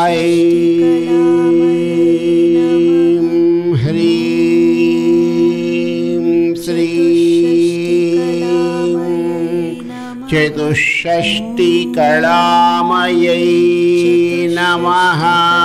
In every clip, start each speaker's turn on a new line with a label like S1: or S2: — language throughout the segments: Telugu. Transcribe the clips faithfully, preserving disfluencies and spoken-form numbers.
S1: ह्रीं श्रीं चतुष्षष्टिकलामयै नमः।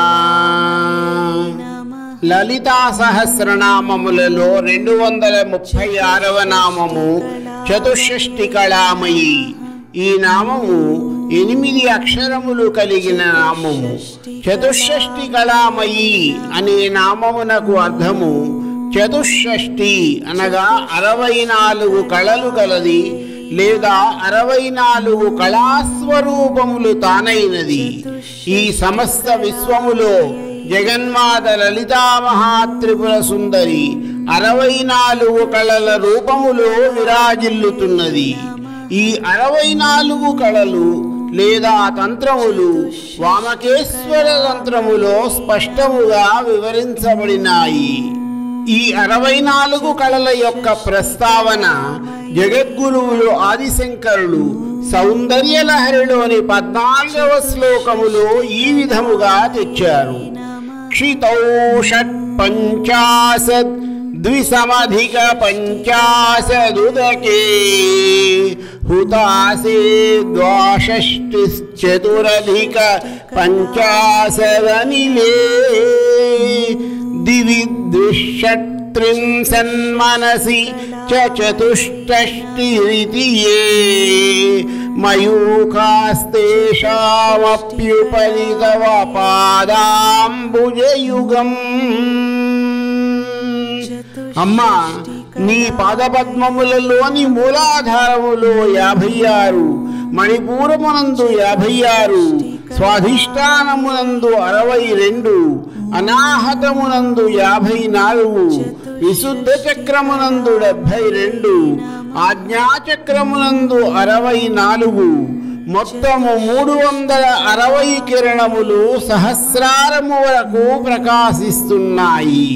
S1: లలితా సహస్రనామములలో రెండు వందల ముప్పై ఆరవ నామము చతుషష్ఠి కళామయి. ఈ నామము ఎనిమిది అక్షరములు కలిగిన నామము. చతుషష్ఠి కళామయి అనే నామమునకు అర్థము చతుషష్ఠి అనగా అరవై నాలుగు కళలు కలది లేదా అరవై నాలుగు కళాస్వరూపములు తానైనది. ఈ సమస్త విశ్వములో జగన్మాత లలితా మహాత్రిపుర సుందరి అరవై నాలుగు కళల రూపములో విరాజిల్లుతున్నది. ఈ అరవై నాలుగు కళలు లేదా తంత్రములు వామకేశ్వర తంత్రములో స్పష్టముగా వివరించబడినాయి. ఈ అరవై నాలుగు కళల యొక్క ప్రస్తావన జగద్గురువులు ఆదిశంకరులు సౌందర్యలహరిలోని పద్నాలుగవ శ్లోకములో ఈ విధముగా తెచ్చారు. క్షితౌ షట్ పంచాశద్ ద్విసమధిక పంచాశదుదకే హుతాసే ద్వాషష్టిశ్చతురధిక పంచాశదనిలే దివి ద్విషట్త్రింశన్మనసి చ చతుష్టష్టిరితి యే మయూఖాస్తేషామప్యుపరి తవ పాదాంబుజయుగం. అమ్మా, నీ పాదపద్మములలోని మూలాధారములో యాభై ఆరు, మణిపూరమునందు యాభై ఆరు, స్వాధిష్టానమునందు అరవై రెండు, అనాహతమునందు యాభై నాలుగు, విశుద్ధ చక్రమునందు డెబ్భై రెండు, ఆజ్ఞాచక్రమునందు అరవై నాలుగు, మొత్తము మూడు వందల అరవై కిరణములు సహస్రారము వరకు ప్రకాశిస్తున్నాయి.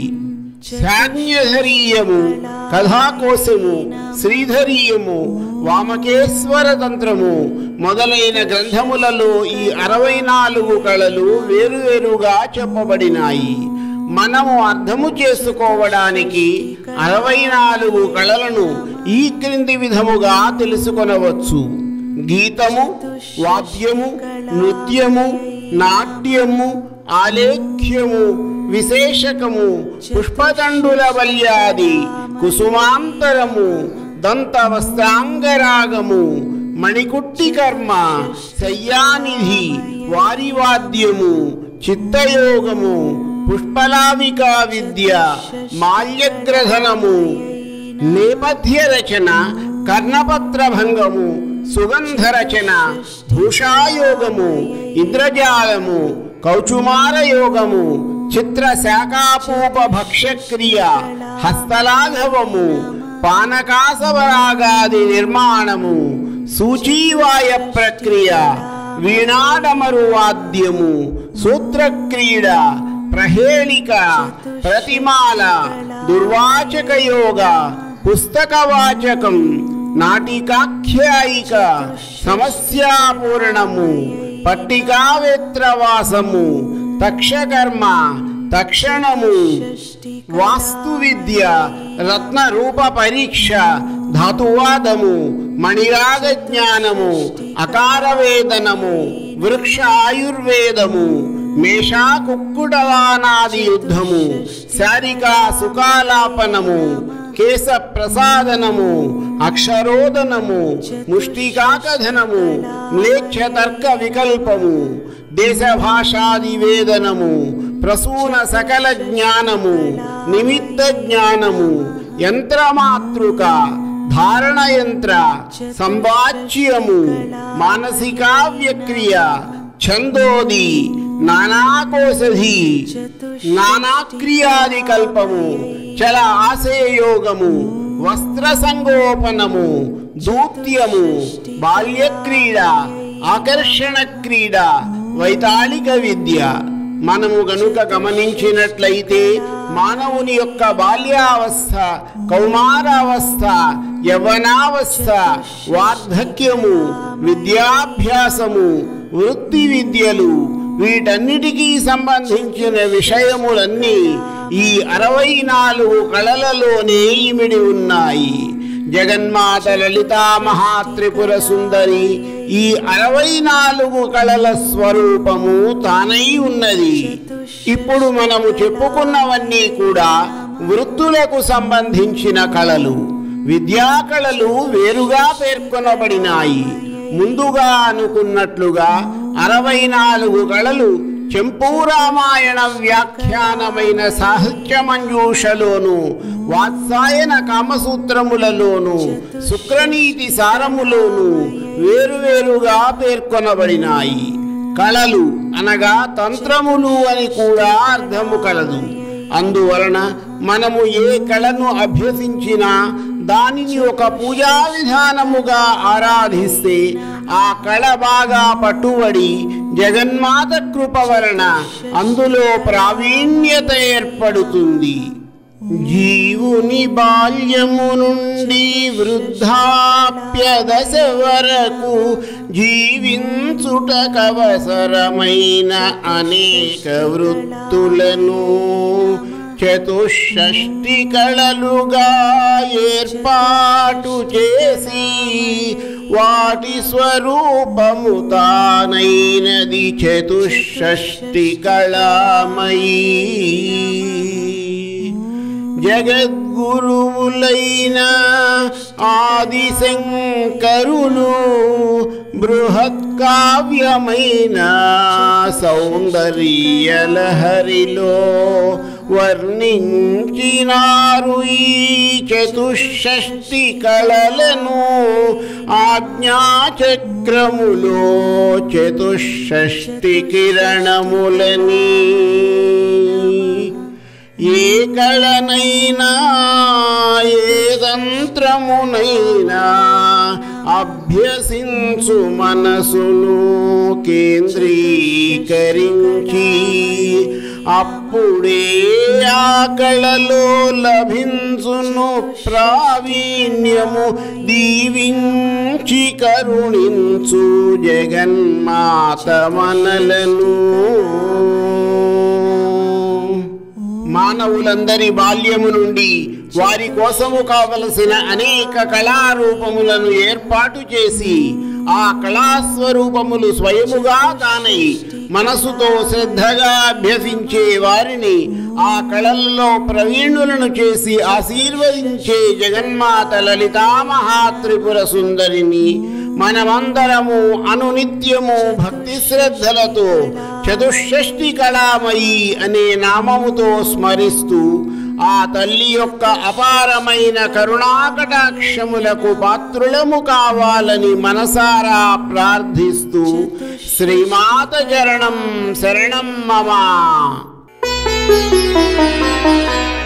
S1: శాజ్ఞధరీయము, కథాకోశము, శ్రీధరీయము, వామకేశ్వర తంత్రము మొదలైన గ్రంథములలో ఈ అరవై నాలుగు కళలు వేరువేరుగా చెప్పబడినాయి. మనము అర్థము చేసుకోవడానికి అరవై నాలుగు కళలను ఈ క్రింది విధముగా తెలుసుకొనవచ్చు. గీతము, వాద్యము, నృత్యము, నాట్యము, ఆలేఖ్యము, విశేషకము, పుష్పతండుల బల్యాది, కుసుమాంతరము, దంతవస్త్రాంగరాగము, మణికుట్టి కర్మ, శయ్యానిధి, వారివాద్యము, చిత్తయోగము, పుష్పలావికా విద్య, మాల్యగ్రధనము, నేపథ్య రచన, కర్ణపత్రభంగము, సుగంధరచన, భూషాయోగము, ఇంద్రజాలము, కౌచుమారయోగము, చిత్రశాఖాపూప భక్ష్యక్రియ, హస్తలాఘవము, పానకాసవరాగాది నిర్మాణము, సూచీవాయ ప్రక్రియ, వీణాడమరు వాద్యము, సూత్రక్రీడ, ప్రహేళిక, ప్రతిమాల, దుర్వాచక యోగ, పుస్తకవాచకం, నాటికాఖ్యాయిక, సమస్యాపూర్ణము, పట్టికావేత్రవాసము, తక్షకర్మ, తక్షణము, వాస్తు విద్య, రత్న రూప పరీక్ష, ధాతువాదము, మణిరాగ జ్ఞానము, అకారవేదనము, వృక్ష ఆయుర్వేదము, మేషా కుక్కుడవానాది యుద్ధము, శారికా సుకాలాపనము, కేశ ప్రసాదనము, అక్షరోదనము, ముష్టికాకధనము, మ్లేచ్ఛతర్క వికల్పము, దేశ భాషాది వేదనము, ప్రసూన సకల జ్ఞానము, నిమిత్త జ్ఞానము, యంత్రమాతృక, ధారణయంత్ర, సంవాచ్యము, మానసికావ్యక్రియ, ఛందోది, నానాకోశధి, నానాక్రియాది కల్పము, చల ఆశయోగము, వస్త్ర సంగోపనము, దూత్యము, బాల్యక్రీడ, ఆకర్షణ క్రీడ, వైతాళిక విద్య. మనము గనుక గమనించినట్లయితే మానవుని యొక్క బాల్యావస్థ, కౌమారావస్థ, యవ్వనావస్థ, వార్ధక్యము, విద్యాభ్యాసము, వృత్తి విద్యలు, వీటన్నిటికీ సంబంధించిన విషయములన్నీ ఈ అరవై నాలుగు కళలలోనే ఇమిడి ఉన్నాయి. జగన్మాత లలితా మహాత్రిపుర సుందరి ఈ అరవై నాలుగు కళల స్వరూపము తానై ఉన్నది. ఇప్పుడు మనము చెప్పుకున్నవన్నీ కూడా వృత్తులకు సంబంధించిన కళలు. విద్యా కళలు వేరుగా పేర్కొనబడినాయి. ముందుగా అనుకున్నట్లుగా అరవై నాలుగు కళలు చెంపూ రామాయణ వ్యాఖ్యానమైన సాహిత్య మంజూషలోను, వాత్సాయన కామసూత్రములలోను, శుక్రనీతి సారములోను వేరువేరుగా పేర్కొనబడినాయి. కళలు అనగా తంత్రములు అని కూడా అర్థము కలదు. అందువలన మనము ఏ కళను అభ్యసించినా దానిని ఒక పూజా విధానముగా ఆరాధిస్తే ఆ కళ బాగా పట్టుబడి జగన్మాత కృప వలన అందులో ప్రావీణ్యత ఏర్పడుతుంది. జీవుని బాల్యము నుండి వృద్ధాప్య దశ వరకు జీవించుటకవసరమైన అనేక వృత్తులను చతుషష్ఠి కళలుగా ఏర్పాటు చేసి వాటి స్వరూపము తానైనది చతుషష్ఠి కళామయీ. జగద్గురువులైన ఆదిశంకరులు బృహత్కావ్యమైన సౌందర్యలహరిలో వర్ణించినారు ఈ చతుషష్ఠి కళలను. ఆజ్ఞాచక్రములో చతుషష్ఠి కిరణములని. ఏ కళనైనా ఏ తంత్రమునైనా అభ్యసించు మనసును కేంద్రీకరించి అప్పుడే ఆ కళలో లభించును ప్రావీణ్యము. దీవించి కరుణించు జగన్మాత మనలను. మానవులందరి బాల్యము నుండి వారి కోసము కావలసిన అనేక కళారూపములను ఏర్పాటు చేసి ఆ కళాస్వరూపములు స్వయముగా తానై మనసుతో శ్రద్ధగా అభ్యసించే వారిని ఆ కళల్లో ప్రవీణులను చేసి ఆశీర్వదించే జగన్మాత లలితా మహాత్రిపుర సుందరిని మనమందరము అనునిత్యము భక్తి శ్రద్ధలతో చతుషష్ఠి కళామయీ అనే నామముతో స్మరిస్తూ ఆ తల్లి యొక్క అపారమైన కరుణాకటాక్షములకు పాత్రులము కావాలని మనసారా ప్రార్థిస్తూ శ్రీమాత చరణం శరణం మమ.